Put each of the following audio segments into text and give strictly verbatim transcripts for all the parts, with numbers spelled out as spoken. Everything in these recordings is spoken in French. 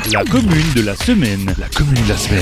La commune de la semaine. La commune de la semaine.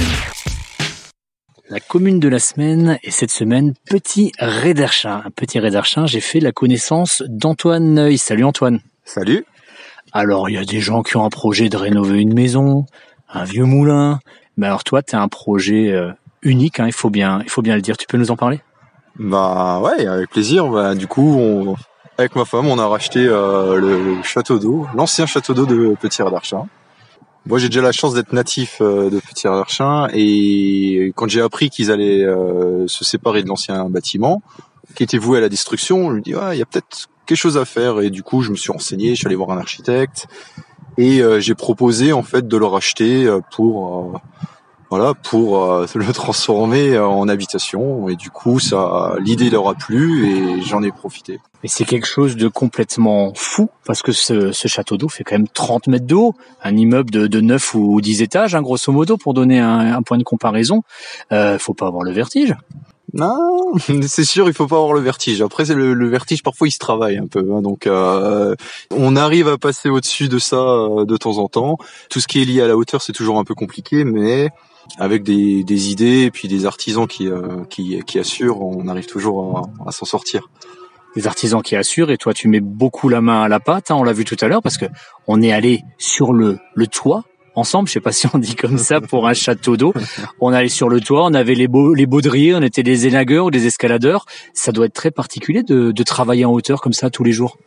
La commune de la semaine, et cette semaine, Petit Réderchin. Un Petit Réderchin, j'ai fait la connaissance d'Antoine Neuil. Salut Antoine. Salut. Alors, il y a des gens qui ont un projet de rénover une maison, un vieux moulin. Mais alors toi, tu as un projet euh, unique, hein, il faut bien, il faut bien le dire. Tu peux nous en parler ? Bah ouais, avec plaisir. Bah, du coup, on, avec ma femme, on a racheté euh, le château d'eau, l'ancien château d'eau de Petit Réderchin. Moi, j'ai déjà la chance d'être natif euh, de Petit Réderchin, et quand j'ai appris qu'ils allaient euh, se séparer de l'ancien bâtiment, qui était voué à la destruction, je me dis ouais, il y a peut-être quelque chose à faire. Et du coup, je me suis renseigné, je suis allé voir un architecte, et euh, j'ai proposé en fait de le racheter pour euh, voilà pour euh, le transformer en habitation. Et du coup, ça, l'idée leur a plu et j'en ai profité. Mais c'est quelque chose de complètement fou, parce que ce, ce château d'eau fait quand même trente mètres de haut, un immeuble de, de neuf ou dix étages, hein, grosso modo, pour donner un, un point de comparaison. Euh, faut pas avoir le vertige. Non, c'est sûr, il faut pas avoir le vertige. Après, c'est le, le vertige, parfois, il se travaille un peu. Hein, donc, euh, on arrive à passer au-dessus de ça euh, de temps en temps. Tout ce qui est lié à la hauteur, c'est toujours un peu compliqué, mais avec des, des idées et puis des artisans qui, euh, qui, qui assurent, on arrive toujours à, à s'en sortir. Des artisans qui assurent, et toi, tu mets beaucoup la main à la pâte. Hein, on l'a vu tout à l'heure, parce que on est allé sur le, le toit. Ensemble, je sais pas si on dit comme ça pour un château d'eau. On allait sur le toit, on avait les, beau, les baudriers, on était des élagueurs ou des escaladeurs. Ça doit être très particulier de, de travailler en hauteur comme ça tous les jours.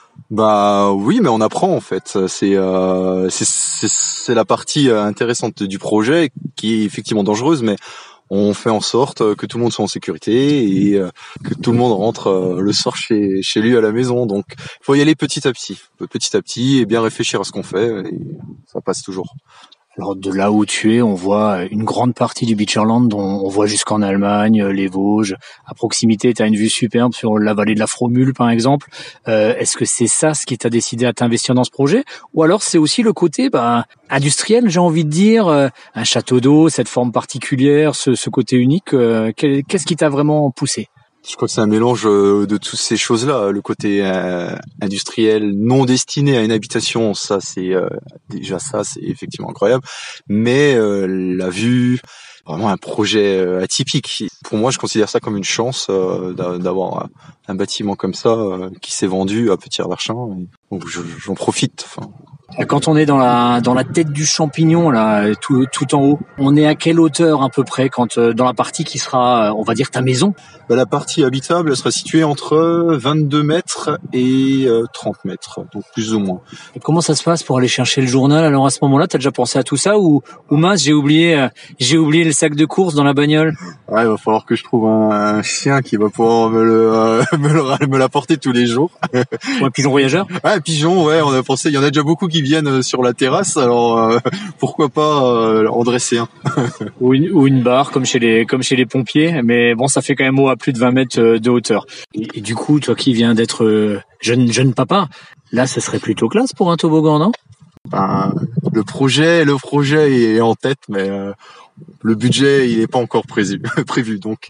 Bah oui, mais on apprend en fait. C'est euh, c'est, c'est, c'est la partie intéressante du projet, qui est effectivement dangereuse, mais on fait en sorte que tout le monde soit en sécurité et que tout le monde rentre le soir chez, chez lui à la maison. Donc, il faut y aller petit à petit, petit à petit, et bien réfléchir à ce qu'on fait, et ça passe toujours. Alors de là où tu es, on voit une grande partie du Beacherland, dont on voit jusqu'en Allemagne, les Vosges. À proximité, tu as une vue superbe sur la vallée de la Fromule, par exemple. Euh, est-ce que c'est ça ce qui t'a décidé à t'investir dans ce projet ? Ou alors c'est aussi le côté bah, industriel, j'ai envie de dire, euh, un château d'eau, cette forme particulière, ce, ce côté unique. Euh, qu'est-ce qui t'a vraiment poussé ? Je crois que c'est un mélange de toutes ces choses-là. Le côté euh, industriel non destiné à une habitation, ça c'est euh, déjà ça, c'est effectivement incroyable. Mais euh, la vue, vraiment un projet euh, atypique. Pour moi, je considère ça comme une chance euh, d'avoir un bâtiment comme ça euh, qui s'est vendu à Petit Réderchin. Donc j'en profite. Enfin. Quand on est dans la dans la tête du champignon là, tout tout en haut, on est à quelle hauteur à peu près quand euh, dans la partie qui sera, on va dire, ta maison ? Bah, la partie habitable, elle sera située entre vingt-deux mètres et euh, trente mètres, donc plus ou moins. Et comment ça se passe pour aller chercher le journal ? Alors à ce moment-là, t'as déjà pensé à tout ça ou ou mince, j'ai oublié euh, j'ai oublié le sac de course dans la bagnole ? Ouais, il va falloir que je trouve un, un chien qui va pouvoir me le euh, me le me l'apporter tous les jours. Ou un pigeon voyageur ? Ouais, un pigeon, ouais, on a pensé, il y en a déjà beaucoup qui viennent sur la terrasse, alors euh, pourquoi pas euh, en dresser un. ou une ou une barre comme chez les comme chez les pompiers, mais bon, ça fait quand même haut à plus de vingt mètres de hauteur. Et, et du coup, toi qui viens d'être euh, jeune jeune papa, là, ça serait plutôt classe pour un toboggan, non ? Ben, le projet, le projet est en tête, mais euh, le budget, il n'est pas encore prévu, prévu. Donc,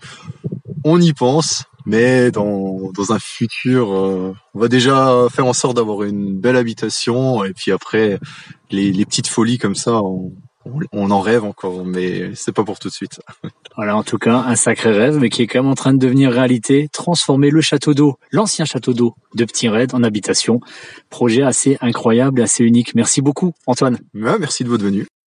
on y pense, mais dans dans un futur, euh, on va déjà faire en sorte d'avoir une belle habitation, et puis après, les, les petites folies comme ça, on, on en rêve encore, mais c'est pas pour tout de suite. Voilà, en tout cas, un sacré rêve, mais qui est quand même en train de devenir réalité. Transformer le château d'eau, l'ancien château d'eau de Petit Red en habitation. Projet assez incroyable et assez unique. Merci beaucoup, Antoine. Ouais, merci de votre venue.